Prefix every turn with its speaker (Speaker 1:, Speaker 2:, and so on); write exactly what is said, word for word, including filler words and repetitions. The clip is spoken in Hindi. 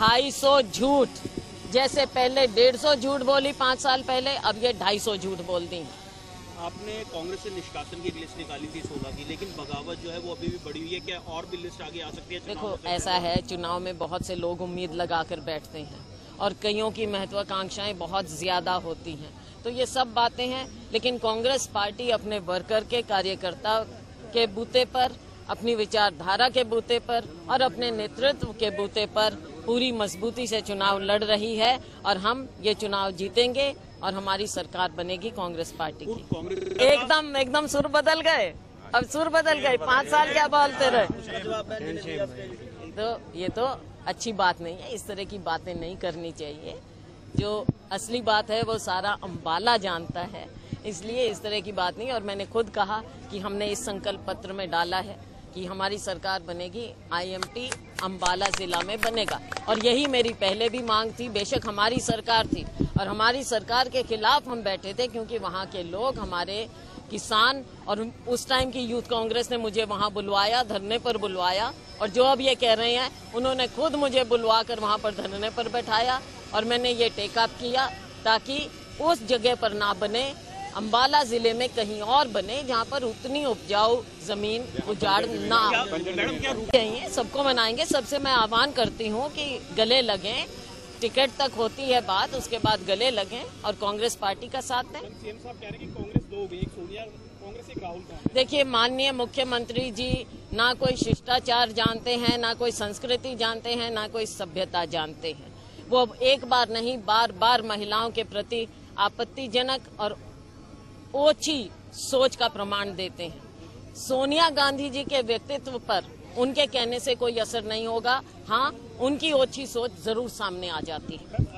Speaker 1: ढाई सौ झूठ, जैसे पहले डेढ़ सौ झूठ बोली पाँच साल पहले, अब ये ढाई सौ झूठ बोल दी।
Speaker 2: आपने कांग्रेस से निष्कासन की लिस्ट निकाली थी सोलह की, लेकिन बगावत जो है वो अभी भी बढ़ी हुई है। क्या और भी लिस्ट आगे आ सकती है?
Speaker 1: देखो, ऐसा है, चुनाव में बहुत से लोग उम्मीद लगाकर बैठते हैं और कईयों की महत्वाकांक्षाएं बहुत ज्यादा होती हैं, तो ये सब बातें हैं। लेकिन कांग्रेस पार्टी अपने वर्कर के, कार्यकर्ता के बूते पर, अपनी विचारधारा के बूते पर और अपने नेतृत्व के बूते पर पूरी मजबूती से चुनाव लड़ रही है और हम ये चुनाव जीतेंगे और हमारी सरकार बनेगी कांग्रेस पार्टी की। एकदम एकदम सुर बदल गए, अब सुर बदल गए, पाँच साल क्या बोलते रहे। तो ये तो अच्छी बात नहीं है, इस तरह की बातें नहीं करनी चाहिए। जो असली बात है वो सारा अम्बाला जानता है, इसलिए इस तरह की बात नहीं। और मैंने खुद कहा कि हमने इस संकल्प पत्र में डाला है कि हमारी सरकार बनेगी, आईएमटी अम्बाला जिला में बनेगा, और यही मेरी पहले भी मांग थी। बेशक हमारी सरकार थी और हमारी सरकार के खिलाफ हम बैठे थे, क्योंकि वहाँ के लोग, हमारे किसान, और उस टाइम की यूथ कांग्रेस ने मुझे वहाँ बुलवाया, धरने पर बुलवाया, और जो अब ये कह रहे हैं उन्होंने खुद मुझे बुलवा कर वहाँ पर धरने पर बैठाया और मैंने ये टेक अप किया ताकि उस जगह पर ना बने, अम्बाला जिले में कहीं और बने जहाँ पर उतनी उपजाऊ जमीन उजाड़ ना चाहिए। सबको मनाएंगे। सबसे मैं आह्वान करती हूँ कि गले लगें, टिकट तक होती है बात, उसके बाद गले लगें और कांग्रेस पार्टी का साथ दें।
Speaker 2: सीएम साहब कह रहे हैं कि कांग्रेस दो हो गई, एक सोनिया कांग्रेस, एक राहुल गांधी।
Speaker 1: देखिए, माननीय मुख्यमंत्री जी ना कोई शिष्टाचार जानते हैं, ना कोई संस्कृति जानते हैं, ना कोई सभ्यता जानते हैं। वो एक बार नहीं, बार बार महिलाओं के प्रति आपत्तिजनक और ओछी सोच का प्रमाण देते हैं। सोनिया गांधी जी के व्यक्तित्व पर उनके कहने से कोई असर नहीं होगा, हाँ, उनकी ओछी सोच जरूर सामने आ जाती है।